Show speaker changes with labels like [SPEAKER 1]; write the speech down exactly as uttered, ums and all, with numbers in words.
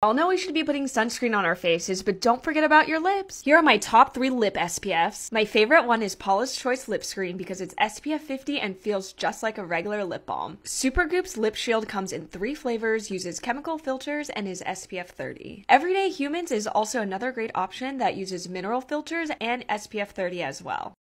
[SPEAKER 1] All know we should be putting sunscreen on our faces, but don't forget about your lips. Here are my top three lip S P Fs. My favorite one is Paula's Choice Lip Screen because it's S P F fifty and feels just like a regular lip balm. Supergoop's Lip Shield comes in three flavors, uses chemical filters, and is S P F thirty. Everyday Humans is also another great option that uses mineral filters and S P F thirty as well.